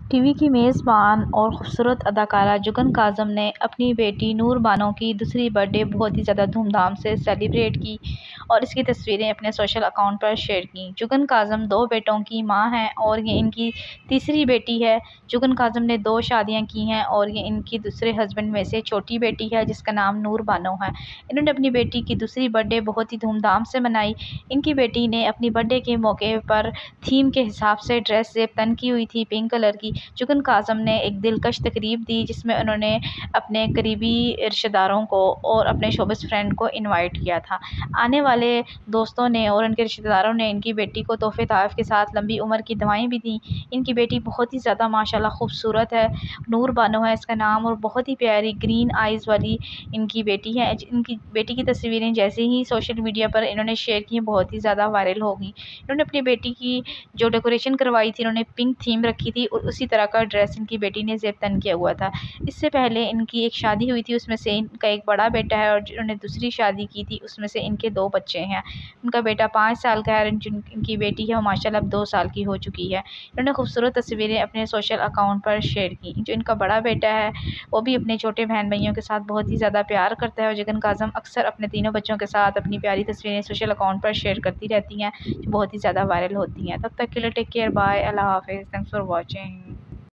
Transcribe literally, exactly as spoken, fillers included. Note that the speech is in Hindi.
टीवी की मेज़बान और ख़ूबसूरत अदाकारा जुगन काज़म ने अपनी बेटी नूर बानो की दूसरी बर्थडे बहुत ही ज़्यादा धूमधाम से सेलिब्रेट की और इसकी तस्वीरें अपने सोशल अकाउंट पर शेयर की। जुगन काज़म दो बेटों की मां हैं और ये इनकी तीसरी बेटी है। जुगन काज़म ने दो शादियां की हैं और ये इनकी दूसरे हस्बैंड में से छोटी बेटी है जिसका नाम नूर बानो है। इन्होंने अपनी बेटी की दूसरी बर्थडे बहुत ही धूमधाम से मनाई। इनकी बेटी ने अपनी बर्थडे के मौके पर थीम के हिसाब से ड्रेस जेब तन की हुई थी पिंक कलर की। जुगन काज़म ने एक दिलकश तकरीब दी जिसमें उन्होंने अपने करीबी रिश्तेदारों को और अपने शोबिज़ फ्रेंड को इनवाइट किया था। आने वाले दोस्तों ने और उनके रिश्तेदारों ने इनकी बेटी को तोहफ़े तोहफ़ के साथ लंबी उम्र की दवाएं भी दी। इनकी बेटी बहुत ही ज़्यादा माशाल्लाह खूबसूरत है, नूर बानो है इसका नाम, और बहुत ही प्यारी ग्रीन आइज़ वाली इनकी बेटी है। इनकी बेटी की तस्वीरें जैसे ही सोशल मीडिया पर इन्होंने शेयर की बहुत ही ज़्यादा वायरल हो गई। इन्होंने अपनी बेटी की जो डेकोरेशन करवाई थी, इन्होंने पिंक थीम रखी थी और उसी तरह का ड्रेस इनकी बेटी ने ज़ेब तन किया हुआ था। इससे पहले इनकी एक शादी हुई थी, उसमें से इनका एक बड़ा बेटा है और जिन्होंने दूसरी शादी की थी उसमें से इनके दो बच्चे हैं। उनका बेटा पाँच साल का है और इनकी बेटी है वो माशाल्लाह अब दो साल की हो चुकी है। इन्होंने खूबसूरत तस्वीरें अपने सोशल अकाउंट पर शेयर की। जो इनका बड़ा बेटा है वो भी अपने छोटे बहन भाइयों के साथ बहुत ही ज़्यादा प्यार करता है और जुगन काज़म अक्सर अपने तीनों बच्चों के साथ अपनी प्यारी तस्वीरें सोशल अकाउंट पर शेयर करती रहती हैं जो बहुत ही ज़्यादा वायरल होती हैं। तब तक के लिए टेक केयर, बाय, अल्लाह हाफ़िज़, थैंक्स फॉर वॉचिंग।